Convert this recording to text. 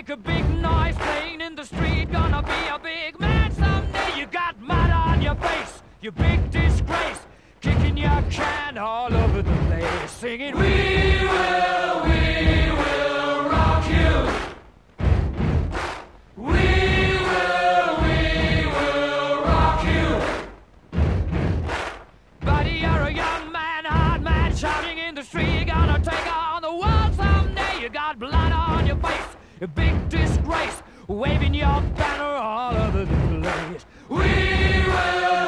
make a big noise playing in the street. Gonna be a big man someday. You got mud on your face, you big disgrace. Kicking your can all over the place, singing, we will rock you. We will rock you. Buddy, you're a young man, hard man, shouting in the street. You're gonna take on the world someday. You got blood on your face, a big disgrace, waving your banner all over the place. We will